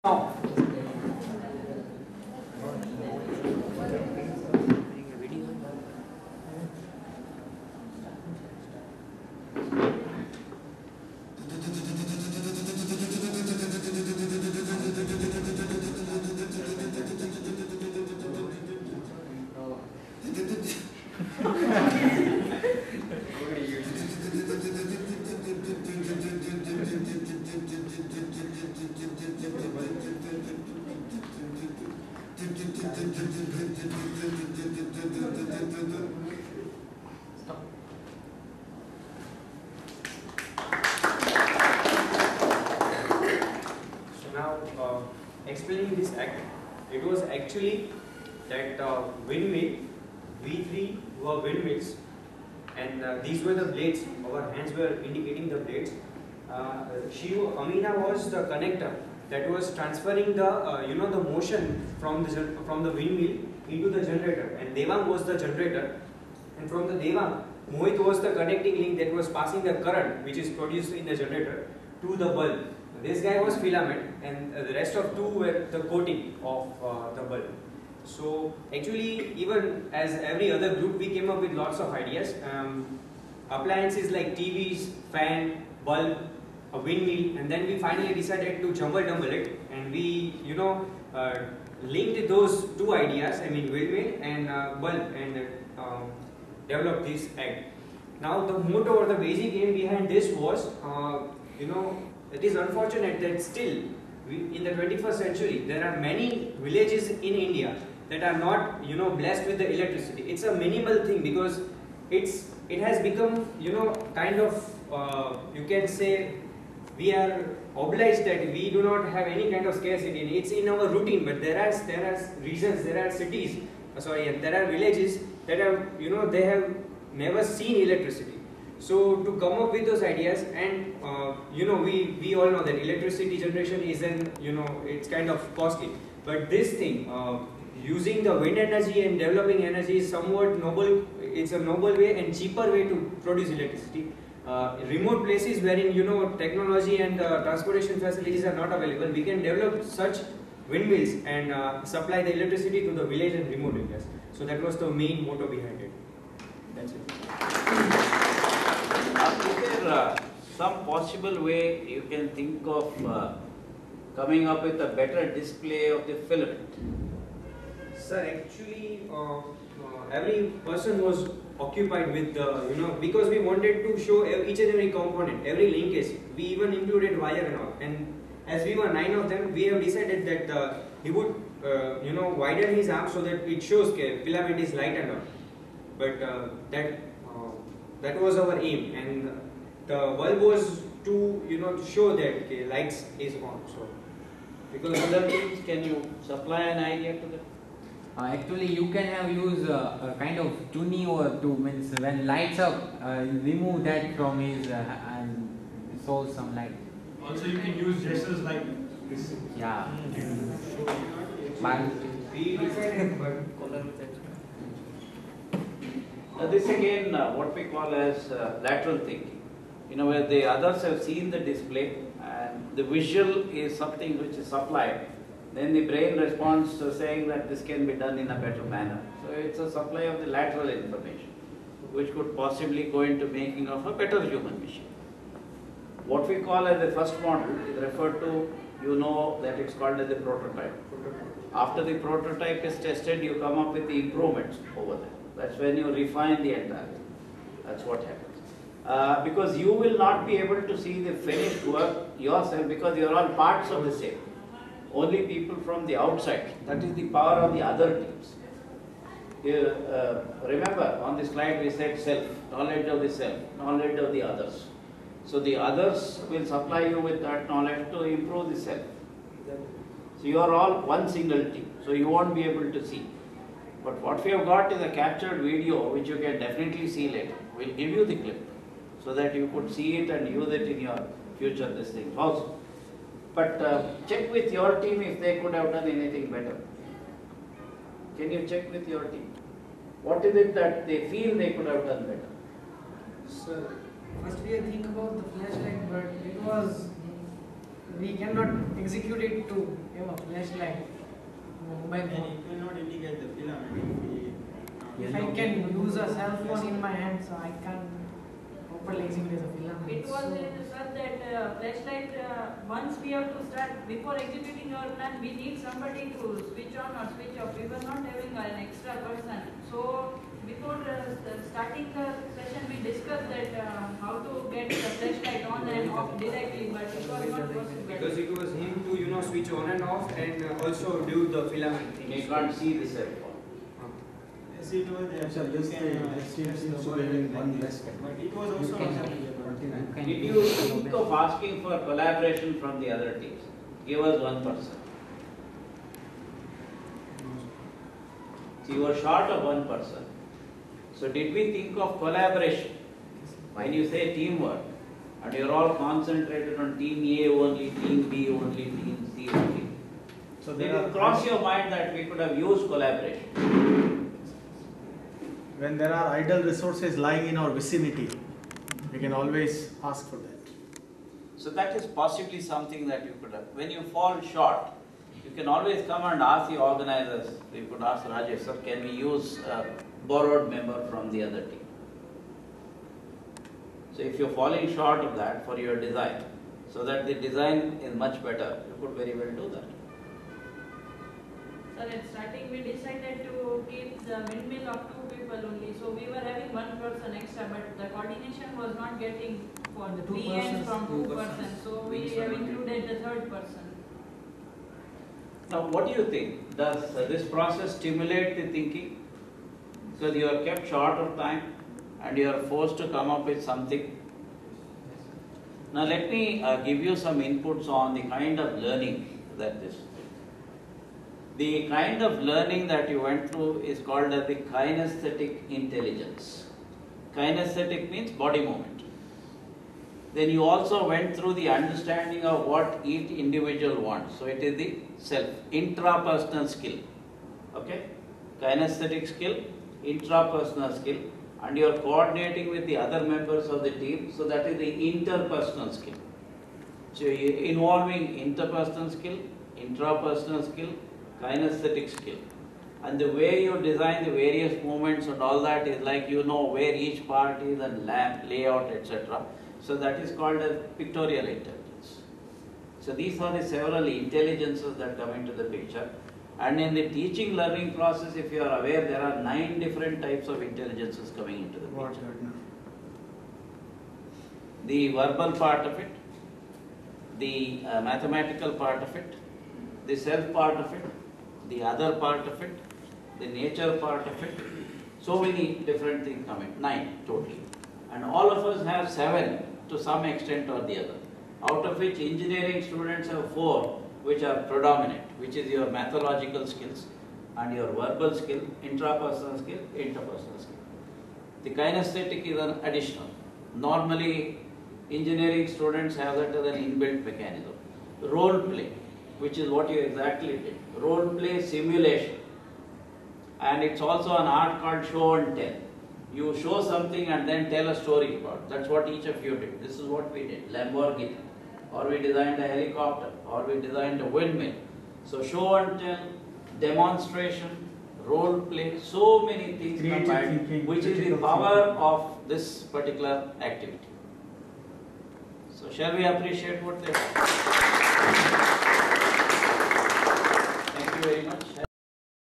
Now, explaining this act, it was actually that windmill, V3 were windmills, and these were the blades. Our hands were indicating the blades. Amina was the connector that was transferring the the motion from the windmill into the generator, and Devang was the generator, and from the Devang, Mohit was the connecting link that was passing the current which is produced in the generator to the bulb. This guy was filament, and the rest of two were the coating of the bulb. So actually, even as every other group, we came up with lots of ideas. Appliances like TVs, fan, bulb, a windmill, and then we finally decided to jumble it, and we linked those two ideas, I mean windmill and bulb, and developed this act. Now the motto or the basic aim behind this was, it is unfortunate that still in the 21st century there are many villages in India that are not blessed with the electricity. It's a minimal thing because it has become kind of you can say we are obliged that we do not have any kind of scarcity. It's in our routine, but there are regions, there are cities, there are villages that have they have never seen electricity. So to come up with those ideas, and we all know that electricity generation is it's kind of costly, but this thing using the wind energy and developing energy is somewhat noble. It's a noble way and cheaper way to produce electricity. Remote places wherein technology and transportation facilities are not available, we can develop such windmills and supply the electricity to the village and remote areas. So that was the main motto behind it. That's it. Is there some possible way you can think of coming up with a better display of the filament? Sir, actually, every person was occupied with the, because we wanted to show each and every component, every linkage. We even included wire and all. And as we were 9 of them, we have decided that he would, widen his arm so that it shows filament is light and all. But that was our aim, and the bulb was to to show that lights is on. So because other things, can you supply an idea to them? Actually, you can have use a kind of tuning or to means when lights up, remove that from his and show some light. Also, you can use gestures like this. Yeah. But we decided, but This again, what we call as lateral thinking. Where the others have seen the display and the visual is something which is supplied, then the brain responds to saying that this can be done in a better manner. So it's a supply of the lateral information, which could possibly go into making of a better human machine. What we call as the first model is referred to, that it's called as the prototype. After the prototype is tested, you come up with the improvements over there. That's when you refine the entire thing. That's what happens. Because you will not be able to see the finished work yourself because you are all parts of the same. Only people from the outside. That is the power of the other teams. Remember, on the slide we said self, knowledge of the self, knowledge of the others. So the others will supply you with that knowledge to improve the self. So you are all one single team. So you won't be able to see. But what we have got is a captured video which you can definitely see later. We'll give you the clip so that you could see it and use it in your future this thing also. But check with your team if they could have done anything better. Can you check with your team? What is it that they feel they could have done better? So, first we think about the flashlight, but we cannot execute it to have a flashlight in the mobile And phone. it will not indicate the filament. If I can use a cell phone in my hand, so I can't properly execute as a filament. It was So- in such that flashlight, once we have to start, before executing our plan, we need somebody to switch on or switch off. We were not having an extra person. So before starting the session, we discussed that how to get the flashlight on and off directly, but it was not possible. Because it was him to switch on and off and also do the filament thing. You can't see the cell phone. Yes, it was there. So this seems to be having one less. But it was also You not can- available. Did you think of asking for collaboration from the other teams? Give us one person. So you were short of one person. So did we think of collaboration? When you say teamwork, and you're all concentrated on team A only, team B only, team C only. So Did there it are cross your mind that we could have used collaboration? when there are idle resources lying in our vicinity, we can always ask for that. So that is possibly something that you could have. When you fall short, you can always come and ask the organizers. You could ask Rajesh, sir, can we use a borrowed member from the other team? So if you're falling short of that for your design, so that the design is much better, you could very well do that. Sir, at starting we decided to keep the windmill of 2 people only. So we were having 1 person extra, but the coordination was not getting for The the two 3 ends persons, from 2 two persons. persons. So we Means have one. included the 3rd person. Now, what do you think? Does this process stimulate the thinking? Because you are kept short of time and you are forced to come up with something. Now, let me give you some inputs on the kind of learning that this. The kind of learning that you went through is called as the kinesthetic intelligence. Kinesthetic means body movement. Then you also went through the understanding of what each individual wants. So it is the self, intrapersonal skill. Okay? Kinesthetic skill, intrapersonal skill, and you are coordinating with the other members of the team. So that is the interpersonal skill. So involving interpersonal skill, intrapersonal skill, kinesthetic skill. And the way you design the various movements and all that is like you know where each part is and layout, etc. So that is called as pictorial intelligence. So these are the several intelligences that come into the picture. And in the teaching learning process, if you are aware, there are 9 different types of intelligences coming into the What picture. Gardner? The verbal part of it, the mathematical part of it, the self part of it, the other part of it, the nature part of it. So many different things come in, 9 totally. And all of us have 7 to some extent or the other. Out of which engineering students have 4 which are predominant, which is your mathological skills and your verbal skill, intrapersonal skill, interpersonal skill. The kinesthetic is an additional. Normally, engineering students have that as an inbuilt mechanism. Role play, which is what you exactly did. Role play simulation. And it's also an art called show and tell. You show something and then tell a story about it. That's what each of you did. This is what we did. Lamborghini. Or we designed a helicopter. Or we designed a windmill. So show and tell, demonstration, role play, so many things Creative combined, thinking, which is the critical power thinking. of this particular activity. So shall we appreciate what they did? Thank you very much.